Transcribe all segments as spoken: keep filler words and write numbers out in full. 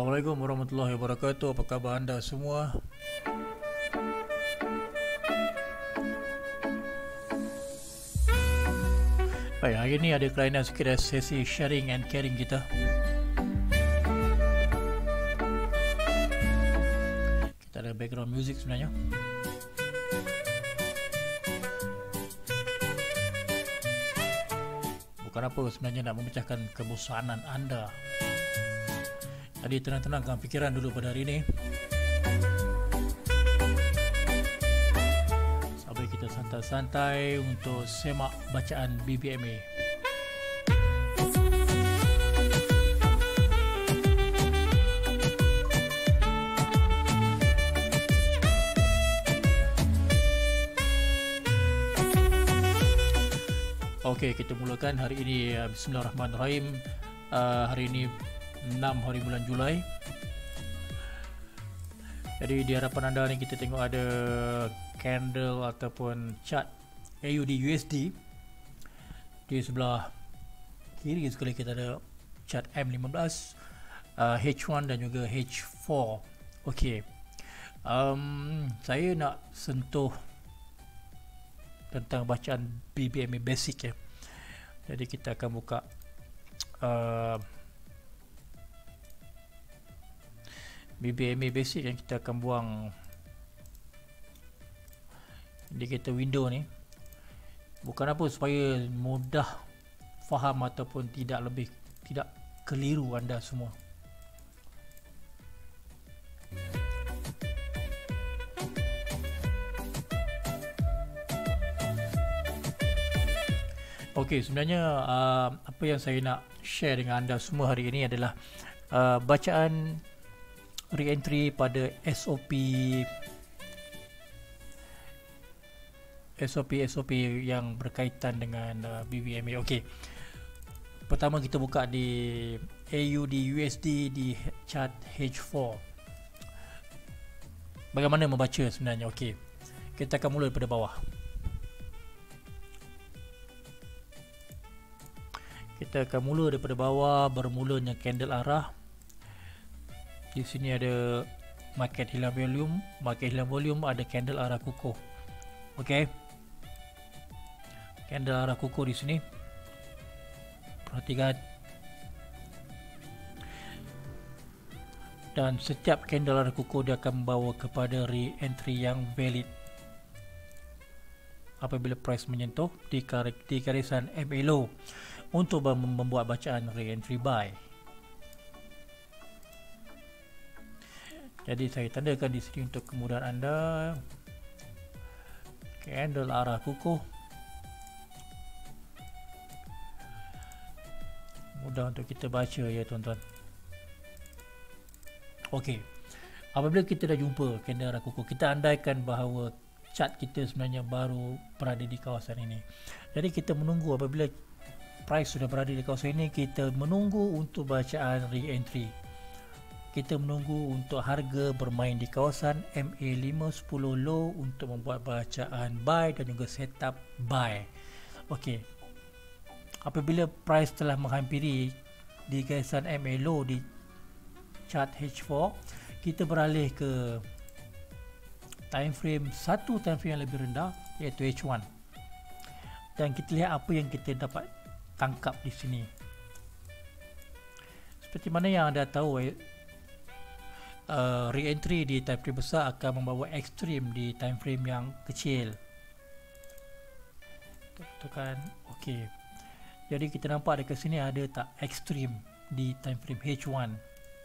Assalamualaikum warahmatullahi wabarakatuh. Apa khabar anda semua? Baik, hari ini ada kelainan sikit dari sesi sharing and caring kita. Kita ada background music sebenarnya. Bukan apa, sebenarnya nak memecahkan kebosanan anda. Jadi tenang-tenangkan fikiran dulu pada hari ini. Sampai kita santai-santai untuk semak bacaan B B M A. Okey, kita mulakan hari ini. Bismillahirrahmanirrahim. Uh, hari ini enam hari bulan Julai. Jadi di hadapan anda ni kita tengok ada candle ataupun chart A U D U S D. Di sebelah kiri sekali kita ada chart M lima belas, uh, H one dan juga H four. Okey. Um, saya nak sentuh tentang bacaan B B M A basic ya. Jadi kita akan buka uh, B B M A basic yang kita akan buang indicator window ni. Bukan apa, supaya mudah faham ataupun tidak lebih tidak keliru anda semua. Okey, sebenarnya uh, apa yang saya nak share dengan anda semua hari ini adalah uh, bacaan re-entry pada S O P S O P S O P yang berkaitan dengan uh, B B M A. Okey. Pertama kita buka di A U D U S D di chart H four. Bagaimana membaca sebenarnya? Okey. Kita akan mula daripada bawah. Kita akan mula daripada bawah, bermulanya candle arah. Di sini ada market hilang volume, market hilang volume, ada candle arah kukuh. Okey. Candle arah kukuh di sini. Perhatikan. Dan setiap candle arah kukuh dia akan membawa kepada re-entry yang valid. Apabila price menyentuh di, di garisan M A low untuk membuat bacaan re-entry buy. Jadi saya tandakan di sini untuk kemudahan anda. Candle arah kukuh. Mudah untuk kita baca ya tuan-tuan. Okey. Apabila kita dah jumpa candle arah kukuh, kita andaikan bahawa chart kita sebenarnya baru berada di kawasan ini. Jadi kita menunggu apabila price sudah berada di kawasan ini, kita menunggu untuk bacaan re-entry. Kita menunggu untuk harga bermain di kawasan M A lima sepuluh low untuk membuat bacaan buy dan juga setup buy. Okey. Apabila price telah menghampiri di garisan M A low di chart H four, kita beralih ke time frame satu time frame yang lebih rendah, iaitu H one. Dan kita lihat apa yang kita dapat tangkap di sini. Seperti mana yang anda tahu, eh, uh, re-entry di time frame besar akan membawa ekstrim di time frame yang kecil. Tekan okey. Jadi kita nampak dekat sini ada tak ekstrim di time frame H one.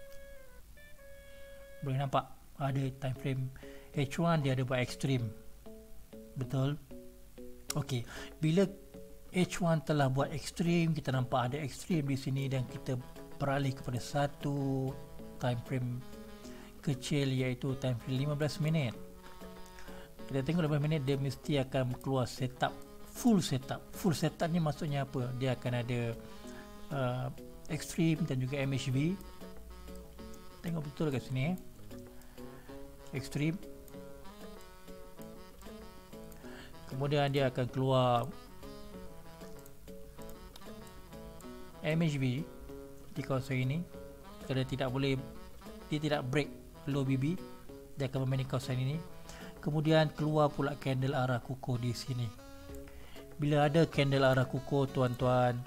Boleh nampak ada time frame H one dia ada buat ekstrim. Betul? Okey. Bila H one telah buat ekstrim, kita nampak ada ekstrim di sini dan kita beralih kepada satu time frame kecil, iaitu time frame lima belas minit. Kita tengok lima belas minit dia mesti akan keluar setup, full setup. Full setup ni maksudnya apa? Dia akan ada uh, ekstrim dan juga M H B. Tengok betul kat sini. Ekstrim. Kemudian dia akan keluar M H B di kawasan ini. Kerana tidak boleh dia tidak break low B B, dia akan bermain di kawasan ini. Kemudian keluar pula candle arah kukuh di sini. Bila ada candle arah kukuh, tuan-tuan,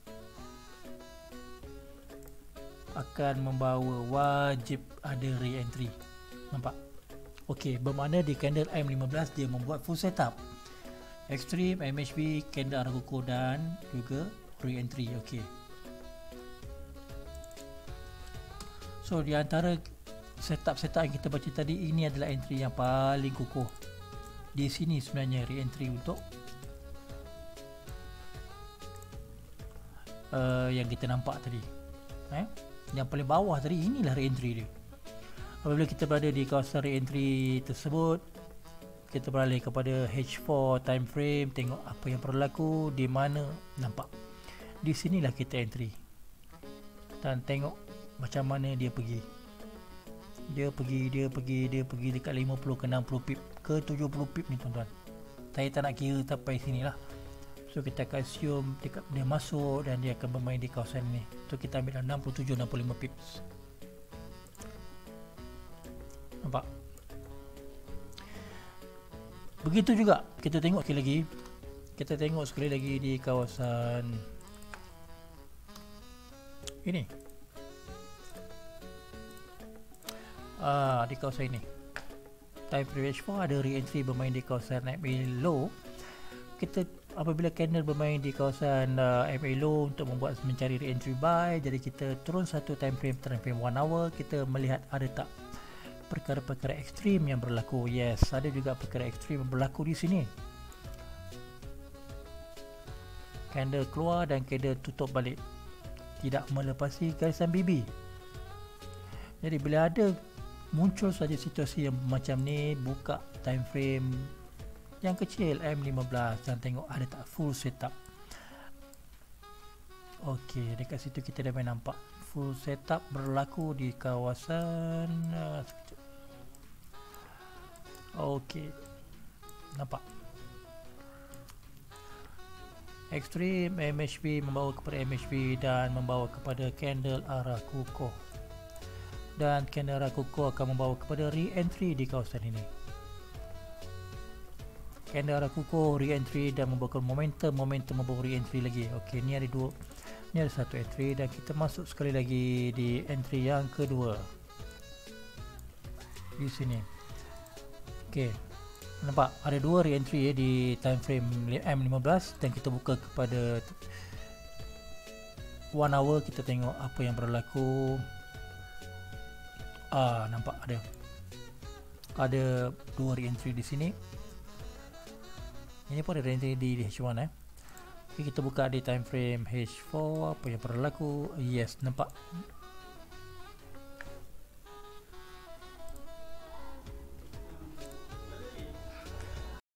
akan membawa wajib ada re-entry. Nampak? Okey, bermakna di candle M lima belas dia membuat full setup. Extreme, M H B, candle arah kukuh dan juga re-entry. Okey. So di antara setup-setup yang kita baca tadi, ini adalah entry yang paling kukuh. Di sini sebenarnya re-entry untuk uh, yang kita nampak tadi. Eh? Yang paling bawah tadi, inilah re-entry dia. Apabila kita berada di kawasan re-entry tersebut, kita beralih kepada H four time frame, tengok apa yang berlaku, di mana nampak. Di sinilah kita entry. Dan tengok macam mana dia pergi. Dia pergi, dia pergi, dia pergi dekat lima puluh ke enam puluh pip ke tujuh puluh pip ni, tuan-tuan. Saya tak nak kira sampai sini lah. So kita akan assume dekat dia masuk dan dia akan bermain di kawasan ni. So kita ambil enam puluh tujuh enam puluh lima pips. Nampak? Begitu juga kita tengok sekali lagi. Kita tengok sekali lagi di kawasan ini. Ah, di kawasan ini. Time frame H four ada re-entry bermain di kawasan M A low. Kita apabila candle bermain di kawasan uh, M A low untuk membuat mencari re-entry buy, jadi kita turun satu time frame, time frame one hour, kita melihat ada tak perkara-perkara ekstrim yang berlaku. Yes, ada juga perkara ekstrim yang berlaku di sini. Candle keluar dan candle tutup balik, tidak melepasi garisan B B. Jadi bila ada muncul saja situasi yang macam ni, buka time frame yang kecil M lima belas dan tengok ada tak full setup. Okey, dekat situ kita dah nampak full setup berlaku di kawasan uh, Okey, nampak Extreme M H B membawa kepada M H B dan membawa kepada candle arah kukuh, dan candle arah kukuh akan membawa kepada re-entry di kawasan ini. Candle arah kukuh, re-entry dan membawa momentum, momentum membawa re-entry lagi. Okey, ni ada dua, ni ada satu entry dan kita masuk sekali lagi di entry yang kedua di sini. Okey, nampak ada dua re-entry ya di time frame M lima belas dan kita buka kepada one hour, kita tengok apa yang berlaku. Ah, nampak ada ada dua re-entry di sini. Ini pun ada re-entry di H one eh. Okay, kita buka di time frame H four, apa yang berlaku. Yes, nampak